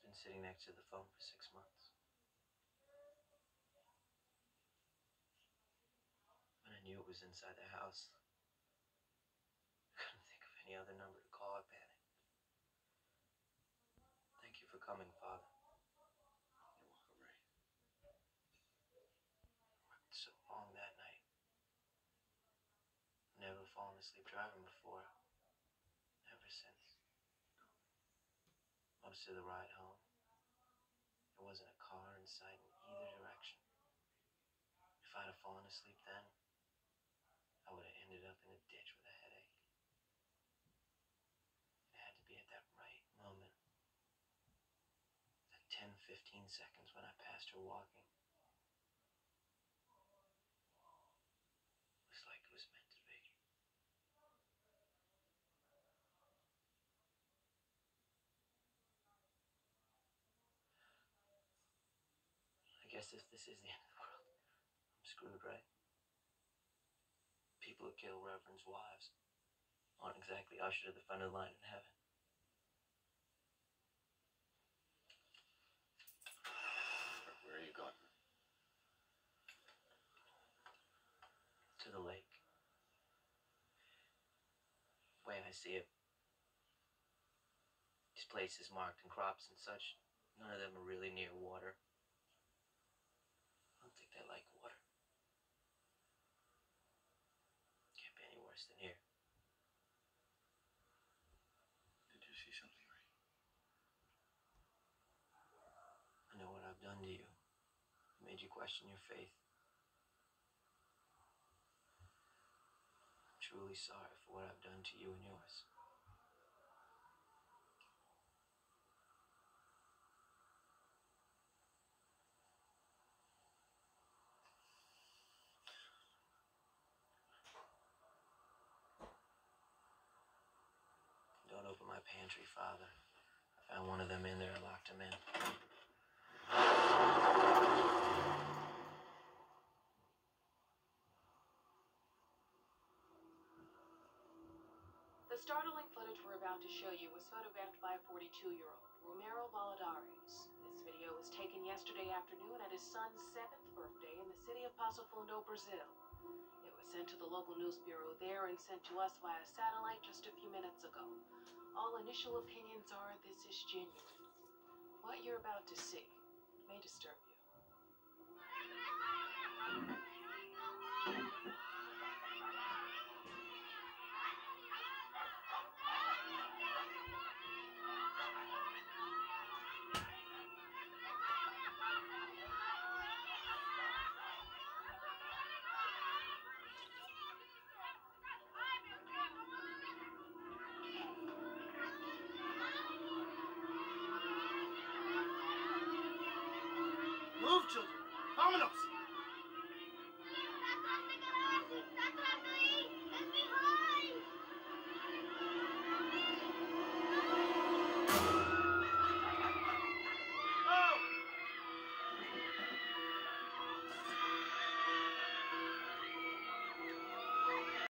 been sitting next to the phone for 6 months. When I knew it was inside the house, I couldn't think of any other number to call. I panicked. Thank you for coming, Father. You're welcome, Ray. I worked so long that night. I've never fallen asleep driving before. Ever since. Most of the ride home, there wasn't a car in sight in either direction. If I'd have fallen asleep then, I would have ended up in a ditch with a headache. It had to be at that right moment. That 10, 15 seconds when I passed her walking. It was like it was meant to be. I guess if this is the end of the world, I'm screwed, right? People who kill reverends' wives aren't exactly ushered to the front of the line in heaven. Where are you going? To the lake. The way I see it, these places marked in crops and such, none of them are really near water. I don't think they like water. Can't be any worse than here. Did you see something, Ray? I know what I've done to you. It made you question your faith. I'm truly sorry for what I've done to you and yours. Don't open my pantry, Father. I found one of them in there and locked him in. The startling footage we're about to show you was photographed by a 42-year-old, Romero Valadares. This video was taken yesterday afternoon at his son's 7th birthday in the city of Passo Fundo, Brazil. It was sent to the local news bureau there and sent to us via satellite just a few minutes ago. All initial opinions are this is genuine. What you're about to see may disturb you. Move, children! Vámonos!